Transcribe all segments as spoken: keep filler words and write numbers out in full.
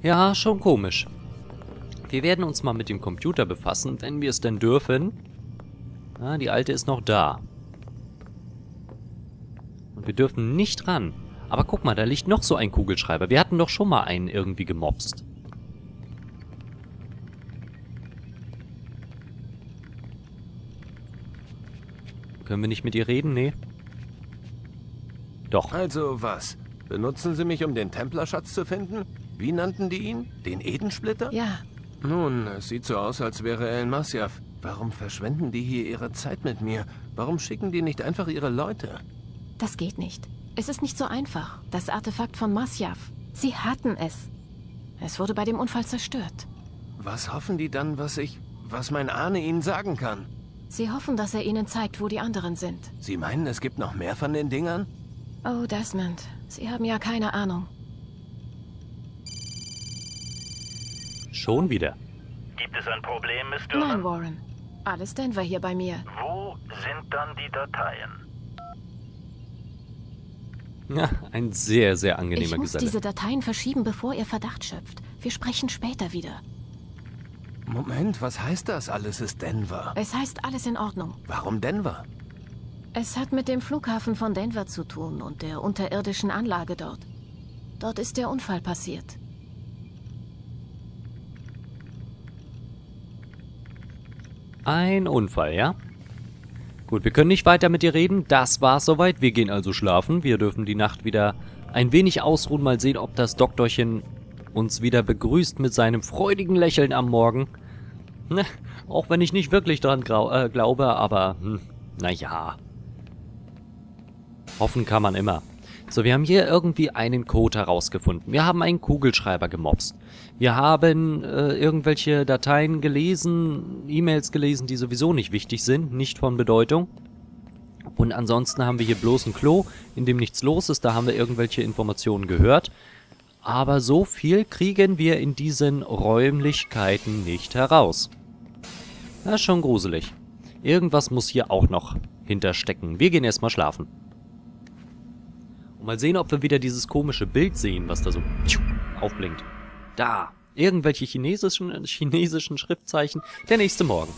Ja, schon komisch. Wir werden uns mal mit dem Computer befassen, wenn wir es denn dürfen. Ah, die alte ist noch da. Und wir dürfen nicht ran. Aber guck mal, da liegt noch so ein Kugelschreiber. Wir hatten doch schon mal einen irgendwie gemobst. Können wir nicht mit ihr reden? Nee. Doch. Also was? Benutzen Sie mich, um den Templerschatz zu finden? Wie nannten die ihn? Den Edensplitter? Ja. Nun, es sieht so aus, als wäre er in Masyaf. Warum verschwenden die hier ihre Zeit mit mir? Warum schicken die nicht einfach ihre Leute? Das geht nicht. Es ist nicht so einfach. Das Artefakt von Masyaf. Sie hatten es. Es wurde bei dem Unfall zerstört. Was hoffen die dann, was ich... was mein Ahne ihnen sagen kann? Sie hoffen, dass er ihnen zeigt, wo die anderen sind. Sie meinen, es gibt noch mehr von den Dingern? Oh, Desmond. Sie haben ja keine Ahnung. Schon wieder. Gibt es ein Problem, Miss Dürner? Nein, Warren. Alles Denver hier bei mir. Wo sind dann die Dateien? Ja, ein sehr, sehr Ich angenehmer muss Geselle. diese Dateien verschieben, bevor ihr Verdacht schöpft. Wir sprechen später wieder. Moment, was heißt das? Alles ist Denver. Es heißt alles in Ordnung. Warum Denver? Es hat mit dem Flughafen von Denver zu tun und der unterirdischen Anlage dort. Dort ist der Unfall passiert. Ein Unfall, ja? Gut, wir können nicht weiter mit dir reden. Das war's soweit. Wir gehen also schlafen. Wir dürfen die Nacht wieder ein wenig ausruhen. Mal sehen, ob das Doktorchen uns wieder begrüßt mit seinem freudigen Lächeln am Morgen. Ne, auch wenn ich nicht wirklich dran äh, glaube, aber hm, naja. Hoffen kann man immer. So, wir haben hier irgendwie einen Code herausgefunden. Wir haben einen Kugelschreiber gemobst. Wir haben äh, irgendwelche Dateien gelesen, E-Mails gelesen, die sowieso nicht wichtig sind, nicht von Bedeutung. Und ansonsten haben wir hier bloß ein Klo, in dem nichts los ist. Da haben wir irgendwelche Informationen gehört. Aber so viel kriegen wir in diesen Räumlichkeiten nicht heraus. Das ist schon gruselig. Irgendwas muss hier auch noch hinterstecken. Wir gehen erstmal schlafen. Und mal sehen, ob wir wieder dieses komische Bild sehen, was da so aufblinkt. Da. Irgendwelche chinesischen, chinesischen Schriftzeichen. Der nächste Morgen.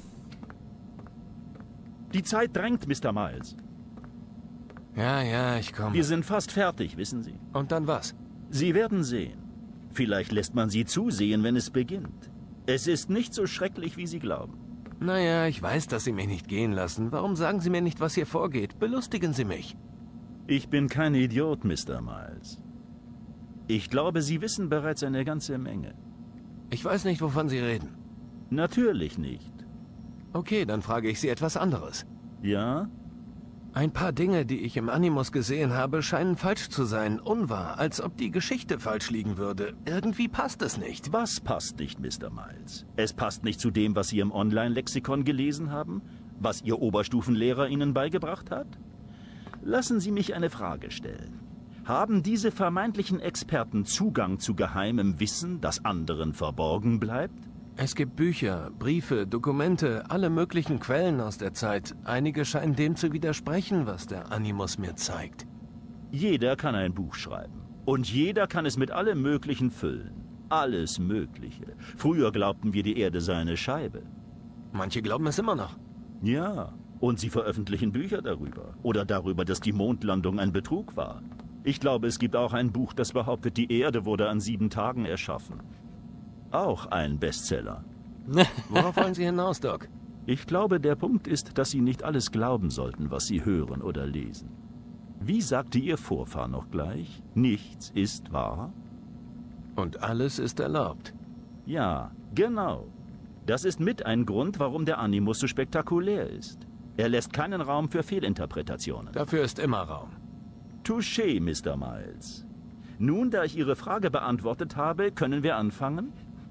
Die Zeit drängt, Mister Miles. Ja, ja, ich komme. Wir sind fast fertig, wissen Sie. Und dann was? Sie werden sehen. Vielleicht lässt man Sie zusehen, wenn es beginnt. Es ist nicht so schrecklich, wie Sie glauben. Naja, ich weiß, dass Sie mich nicht gehen lassen. Warum sagen Sie mir nicht, was hier vorgeht? Belustigen Sie mich. Ich bin kein Idiot, Mister Miles. Ich glaube, Sie wissen bereits eine ganze Menge. Ich weiß nicht, wovon Sie reden. Natürlich nicht. Okay, dann frage ich Sie etwas anderes. Ja? Ein paar Dinge, die ich im Animus gesehen habe, scheinen falsch zu sein, unwahr, als ob die Geschichte falsch liegen würde. Irgendwie passt es nicht. Was passt nicht, Mister Miles? Es passt nicht zu dem, was Sie im Online-Lexikon gelesen haben? Was Ihr Oberstufenlehrer Ihnen beigebracht hat? Lassen Sie mich eine Frage stellen. Haben diese vermeintlichen Experten Zugang zu geheimem Wissen, das anderen verborgen bleibt? Es gibt Bücher, Briefe, Dokumente, alle möglichen Quellen aus der Zeit. Einige scheinen dem zu widersprechen, was der Animus mir zeigt. Jeder kann ein Buch schreiben. Und jeder kann es mit allem Möglichen füllen. Alles Mögliche. Früher glaubten wir, die Erde sei eine Scheibe. Manche glauben es immer noch. Ja, und sie veröffentlichen Bücher darüber. Oder darüber, dass die Mondlandung ein Betrug war. Ich glaube, es gibt auch ein Buch, das behauptet, die Erde wurde an sieben Tagen erschaffen. Auch ein Bestseller. Worauf wollen Sie hinaus, Doc? Ich glaube, der Punkt ist, dass Sie nicht alles glauben sollten, was Sie hören oder lesen. Wie sagte Ihr Vorfahr noch gleich? Nichts ist wahr? Und alles ist erlaubt. Ja, genau. Das ist mit ein Grund, warum der Animus so spektakulär ist. Er lässt keinen Raum für Fehlinterpretationen. Dafür ist immer Raum. Touché, Mister Miles. Nun, da ich Ihre Frage beantwortet habe, können wir anfangen?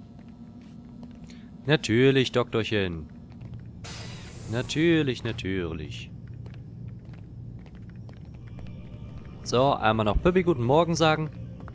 Natürlich, Doktorchen. Natürlich, natürlich. So, einmal noch Pippi guten Morgen sagen.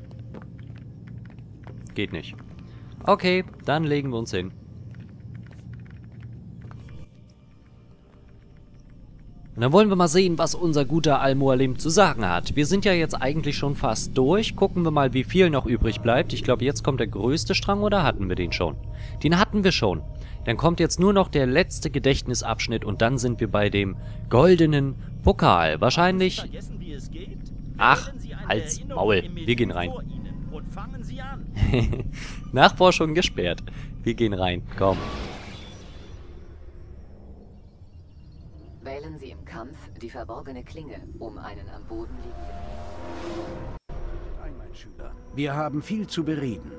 Geht nicht. Okay, dann legen wir uns hin. Und dann wollen wir mal sehen, was unser guter Al-Mualim zu sagen hat. Wir sind ja jetzt eigentlich schon fast durch. Gucken wir mal, wie viel noch übrig bleibt. Ich glaube, jetzt kommt der größte Strang, oder hatten wir den schon? Den hatten wir schon. Dann kommt jetzt nur noch der letzte Gedächtnisabschnitt und dann sind wir bei dem goldenen Pokal. Wahrscheinlich... Ach, Hals, Maul. Wir gehen rein. Nachforschung gesperrt. Wir gehen rein. Komm. Wählen Sie im Kampf die verborgene Klinge, um einen am Boden liegenden... Mein Schüler, wir haben viel zu bereden.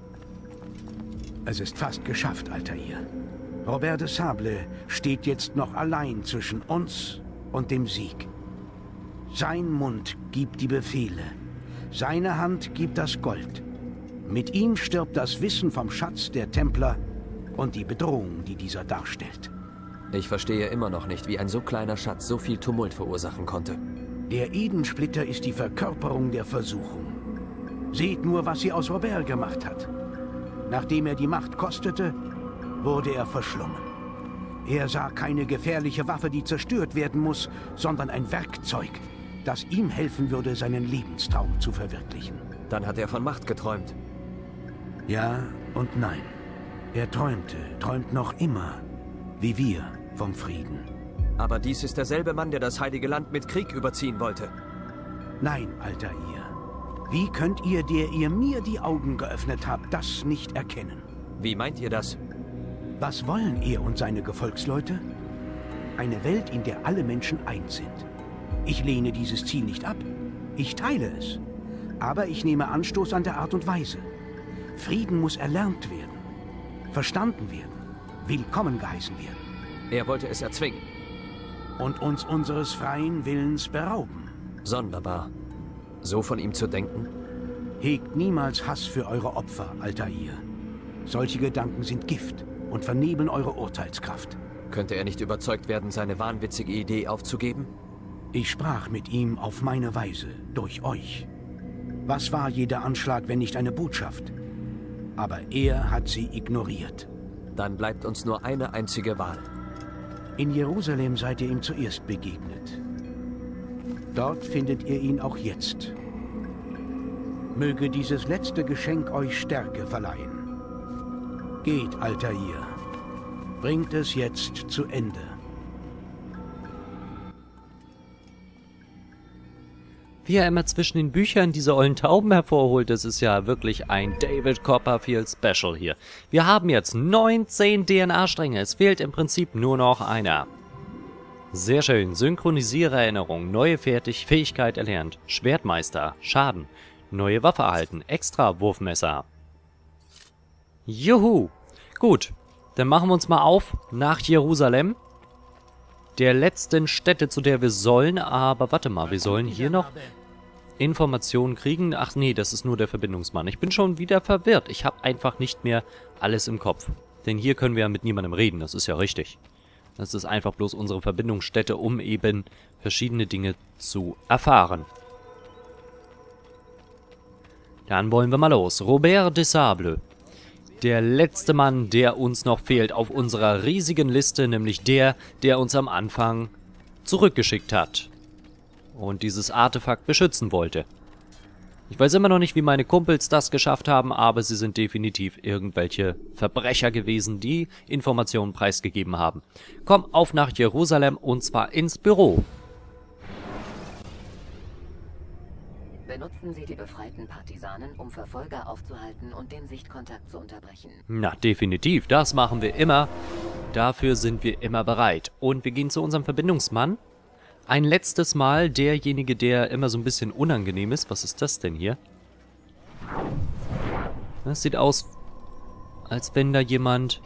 Es ist fast geschafft, Altair. Robert de Sable steht jetzt noch allein zwischen uns und dem Sieg. Sein Mund gibt die Befehle. Seine Hand gibt das Gold. Mit ihm stirbt das Wissen vom Schatz der Templer und die Bedrohung, die dieser darstellt. Ich verstehe immer noch nicht, wie ein so kleiner Schatz so viel Tumult verursachen konnte. Der Edensplitter ist die Verkörperung der Versuchung. Seht nur, was sie aus Robert gemacht hat. Nachdem er die Macht kostete, wurde er verschlungen. Er sah keine gefährliche Waffe, die zerstört werden muss, sondern ein Werkzeug, das ihm helfen würde, seinen Lebenstraum zu verwirklichen. Dann hat er von Macht geträumt. Ja und nein. Er träumte, träumt noch immer, wie wir, vom Frieden. Aber dies ist derselbe Mann, der das Heilige Land mit Krieg überziehen wollte. Nein, Altair. Wie könnt ihr, der ihr mir die Augen geöffnet habt, das nicht erkennen? Wie meint ihr das? Was wollen er und seine Gefolgsleute? Eine Welt, in der alle Menschen eins sind. Ich lehne dieses Ziel nicht ab. Ich teile es. Aber ich nehme Anstoß an der Art und Weise. Frieden muss erlernt werden, verstanden werden, willkommen geheißen werden. Er wollte es erzwingen. Und uns unseres freien Willens berauben. Sonderbar. So von ihm zu denken? Hegt niemals Hass für eure Opfer, Altair. Solche Gedanken sind Gift und vernebeln eure Urteilskraft. Könnte er nicht überzeugt werden, seine wahnwitzige Idee aufzugeben? Ich sprach mit ihm auf meine Weise, durch euch. Was war jeder Anschlag, wenn nicht eine Botschaft? Aber er hat sie ignoriert. Dann bleibt uns nur eine einzige Wahl. In Jerusalem seid ihr ihm zuerst begegnet. Dort findet ihr ihn auch jetzt. Möge dieses letzte Geschenk euch Stärke verleihen. Geht, Altair. Bringt es jetzt zu Ende. Wie er immer zwischen den Büchern diese ollen Tauben hervorholt, das ist ja wirklich ein David Copperfield Special hier. Wir haben jetzt neunzehn D N A-Stränge, es fehlt im Prinzip nur noch einer. Sehr schön, synchronisiere Erinnerung, neue Fertig Fähigkeit erlernt, Schwertmeister, Schaden, neue Waffe erhalten, extra Wurfmesser. Juhu, gut, dann machen wir uns mal auf nach Jerusalem. Der letzten Stätte, zu der wir sollen, aber warte mal, wir sollen hier noch Informationen kriegen. Ach nee, das ist nur der Verbindungsmann. Ich bin schon wieder verwirrt. Ich habe einfach nicht mehr alles im Kopf. Denn hier können wir ja mit niemandem reden, das ist ja richtig. Das ist einfach bloß unsere Verbindungsstätte, um eben verschiedene Dinge zu erfahren. Dann wollen wir mal los. Robert de Sable. Der letzte Mann, der uns noch fehlt auf unserer riesigen Liste, nämlich der, der uns am Anfang zurückgeschickt hat und dieses Artefakt beschützen wollte. Ich weiß immer noch nicht, wie meine Kumpels das geschafft haben, aber sie sind definitiv irgendwelche Verbrecher gewesen, die Informationen preisgegeben haben. Komm auf nach Jerusalem und zwar ins Büro. Benutzen Sie die befreiten Partisanen, um Verfolger aufzuhalten und den Sichtkontakt zu unterbrechen. Na, definitiv. Das machen wir immer. Dafür sind wir immer bereit. Und wir gehen zu unserem Verbindungsmann. Ein letztes Mal derjenige, der immer so ein bisschen unangenehm ist. Was ist das denn hier? Das sieht aus, als wenn da jemand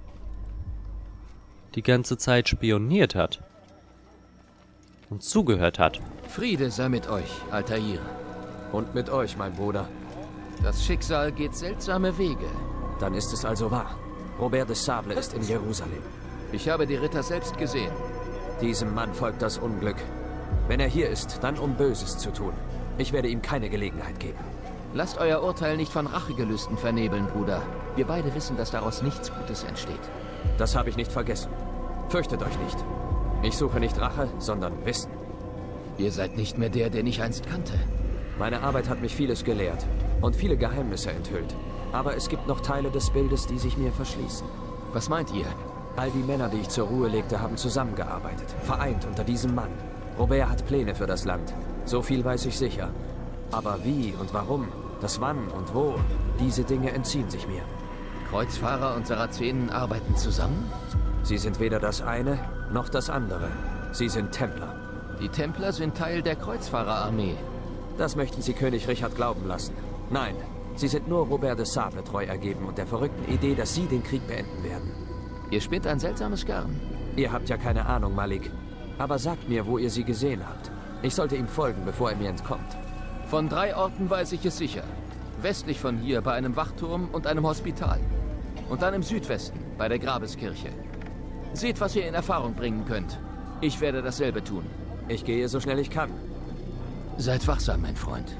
die ganze Zeit spioniert hat. Und zugehört hat. Friede sei mit euch, Altair. Und mit euch, mein Bruder. Das Schicksal geht seltsame Wege. Dann ist es also wahr. Robert de Sable ist in Jerusalem. Ich habe die Ritter selbst gesehen. Diesem Mann folgt das Unglück. Wenn er hier ist, dann um Böses zu tun. Ich werde ihm keine Gelegenheit geben. Lasst euer Urteil nicht von Rachegelüsten vernebeln, Bruder. Wir beide wissen, dass daraus nichts Gutes entsteht. Das habe ich nicht vergessen. Fürchtet euch nicht. Ich suche nicht Rache, sondern Wissen. Ihr seid nicht mehr der, den ich einst kannte. Meine Arbeit hat mich vieles gelehrt und viele Geheimnisse enthüllt. Aber es gibt noch Teile des Bildes, die sich mir verschließen. Was meint ihr? All die Männer, die ich zur Ruhe legte, haben zusammengearbeitet. Vereint unter diesem Mann. Robert hat Pläne für das Land. So viel weiß ich sicher. Aber wie und warum, das wann und wo, diese Dinge entziehen sich mir. Kreuzfahrer und Sarazenen arbeiten zusammen? Sie sind weder das eine, noch das andere. Sie sind Templer. Die Templer sind Teil der Kreuzfahrerarmee. Das möchten Sie König Richard glauben lassen. Nein, sie sind nur Robert de Sable treu ergeben und der verrückten Idee, dass Sie den Krieg beenden werden. Ihr spinnt ein seltsames Garn. Ihr habt ja keine Ahnung, Malik. Aber sagt mir, wo ihr sie gesehen habt. Ich sollte ihm folgen, bevor er mir entkommt. Von drei Orten weiß ich es sicher. Westlich von hier bei einem Wachturm und einem Hospital. Und dann im Südwesten bei der Grabeskirche. Seht, was ihr in Erfahrung bringen könnt. Ich werde dasselbe tun. Ich gehe so schnell ich kann. Seid wachsam, mein Freund.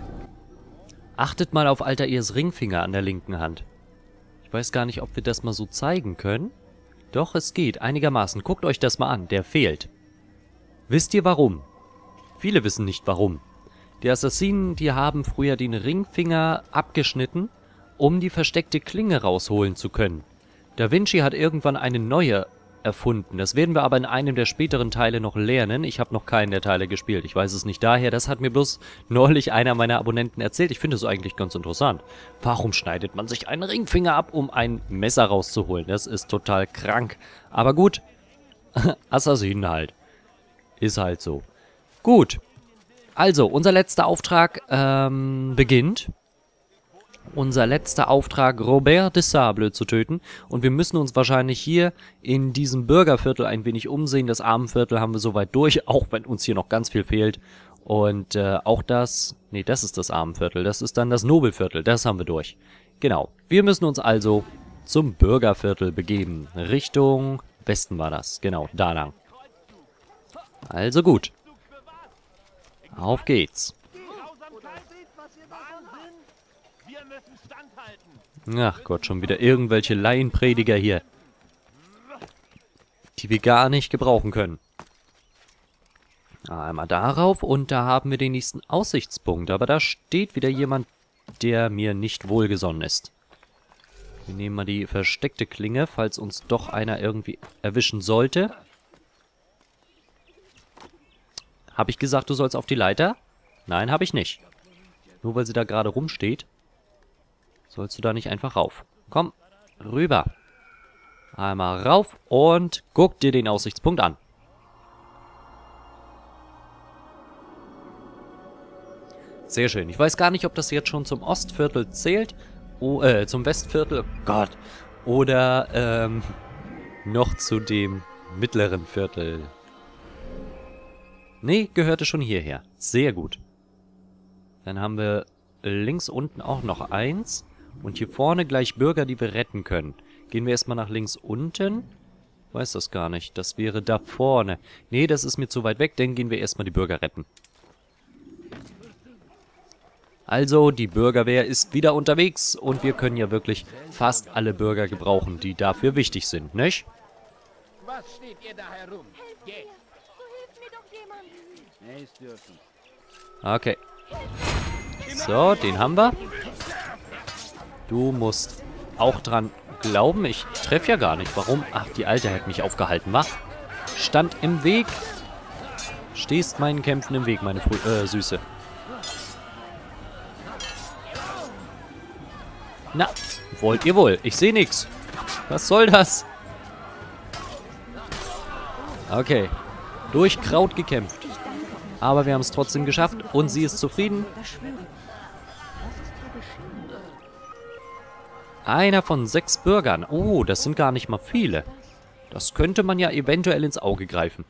Achtet mal auf Altairs Ringfinger an der linken Hand. Ich weiß gar nicht, ob wir das mal so zeigen können. Doch, es geht einigermaßen. Guckt euch das mal an. Der fehlt. Wisst ihr warum? Viele wissen nicht warum. Die Assassinen, die haben früher den Ringfinger abgeschnitten, um die versteckte Klinge rausholen zu können. Da Vinci hat irgendwann eine neue erfunden. Das werden wir aber in einem der späteren Teile noch lernen. Ich habe noch keinen der Teile gespielt. Ich weiß es nicht daher. Das hat mir bloß neulich einer meiner Abonnenten erzählt. Ich finde es eigentlich ganz interessant. Warum schneidet man sich einen Ringfinger ab, um ein Messer rauszuholen? Das ist total krank. Aber gut. Assassinen halt. Ist halt so. Gut. Also, unser letzter Auftrag ähm, beginnt. Unser letzter Auftrag, Robert de Sable zu töten. Und wir müssen uns wahrscheinlich hier in diesem Bürgerviertel ein wenig umsehen. Das Armenviertel haben wir soweit durch, auch wenn uns hier noch ganz viel fehlt. Und äh, auch das... Nee, das ist das Armenviertel. Das ist dann das Nobelviertel. Das haben wir durch. Genau. Wir müssen uns also zum Bürgerviertel begeben. Richtung Westen war das. Genau, da lang. Also gut. Auf geht's. Ach Gott, schon wieder irgendwelche Laienprediger hier. Die wir gar nicht gebrauchen können. Einmal darauf und da haben wir den nächsten Aussichtspunkt. Aber da steht wieder jemand, der mir nicht wohlgesonnen ist. Wir nehmen mal die versteckte Klinge, falls uns doch einer irgendwie erwischen sollte. Habe ich gesagt, du sollst auf die Leiter? Nein, habe ich nicht. Nur weil sie da gerade rumsteht, sollst du da nicht einfach rauf. Komm, rüber. Einmal rauf und guck dir den Aussichtspunkt an. Sehr schön. Ich weiß gar nicht, ob das jetzt schon zum Ostviertel zählt. Oh, äh, zum Westviertel. Oh Gott. Oder, ähm, noch zu dem mittleren Viertel. Nee, gehörte schon hierher. Sehr gut. Dann haben wir links unten auch noch eins. Und hier vorne gleich Bürger, die wir retten können. Gehen wir erstmal nach links unten. Weiß das gar nicht. Das wäre da vorne. Nee, das ist mir zu weit weg. Dann gehen wir erstmal die Bürger retten. Also, die Bürgerwehr ist wieder unterwegs. Und wir können ja wirklich fast alle Bürger gebrauchen, die dafür wichtig sind, nicht? Was steht ihr da herum? Geht! So hilft mir doch jemand! Okay. So, den haben wir. Du musst auch dran glauben. Ich treffe ja gar nicht. Warum? Ach, die Alte hat mich aufgehalten, wa? Stand im Weg. Stehst meinen Kämpfen im Weg, meine Frü äh, Süße. Na, wollt ihr wohl? Ich sehe nichts. Was soll das? Okay. Durch Kraut gekämpft. Aber wir haben es trotzdem geschafft und sie ist zufrieden. Einer von sechs Bürgern. Oh, das sind gar nicht mal viele. Das könnte man ja eventuell ins Auge greifen.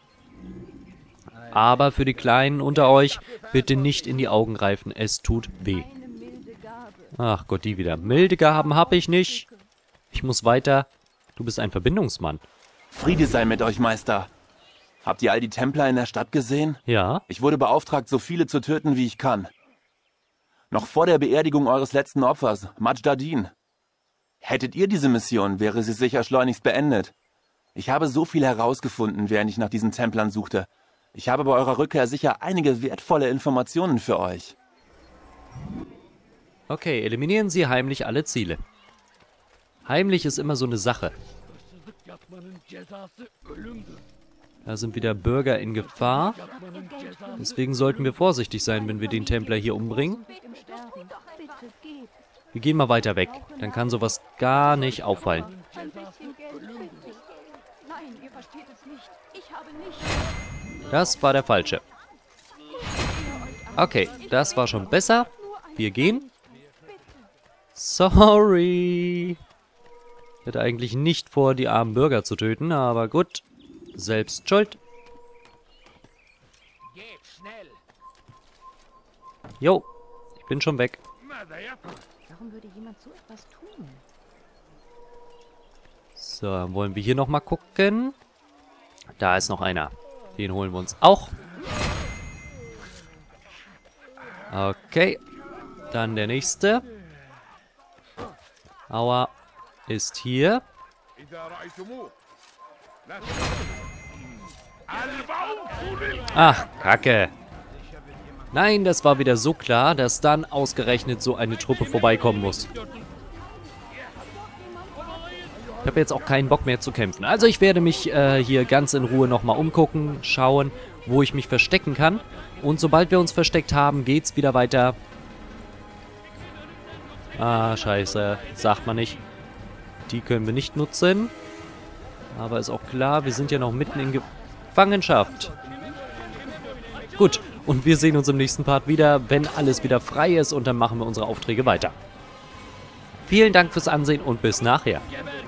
Aber für die Kleinen unter euch, bitte nicht in die Augen greifen. Es tut weh. Ach Gott, die wieder. Milde Gaben habe ich nicht. Ich muss weiter. Du bist ein Verbindungsmann. Friede sei mit euch, Meister. Habt ihr all die Templer in der Stadt gesehen? Ja. Ich wurde beauftragt, so viele zu töten, wie ich kann. Noch vor der Beerdigung eures letzten Opfers, Majdadin. Hättet ihr diese Mission, wäre sie sicher schleunigst beendet. Ich habe so viel herausgefunden, während ich nach diesen Templern suchte. Ich habe bei eurer Rückkehr sicher einige wertvolle Informationen für euch. Okay, eliminieren Sie heimlich alle Ziele. Heimlich ist immer so eine Sache. Da sind wieder Bürger in Gefahr. Deswegen sollten wir vorsichtig sein, wenn wir den Templer hier umbringen. Wir gehen mal weiter weg. Dann kann sowas gar nicht auffallen. Das war der falsche. Okay, das war schon besser. Wir gehen. Sorry. Ich hatte eigentlich nicht vor, die armen Bürger zu töten, aber gut. Selbst schuld. Jo, ich bin schon weg. Warum würde jemand so etwas tun? So, dann wollen wir hier nochmal gucken. Da ist noch einer. Den holen wir uns auch. Okay. Dann der nächste. Aua. Ist hier. Ach, Kacke. Nein, das war wieder so klar, dass dann ausgerechnet so eine Truppe vorbeikommen muss. Ich habe jetzt auch keinen Bock mehr zu kämpfen. Also ich werde mich äh, hier ganz in Ruhe nochmal umgucken, schauen, wo ich mich verstecken kann. Und sobald wir uns versteckt haben, geht's wieder weiter. Ah, scheiße. Sagt man nicht. Die können wir nicht nutzen. Aber ist auch klar, wir sind ja noch mitten in Gefangenschaft. Gut, und wir sehen uns im nächsten Part wieder, wenn alles wieder frei ist. Und dann machen wir unsere Aufträge weiter. Vielen Dank fürs Ansehen und bis nachher.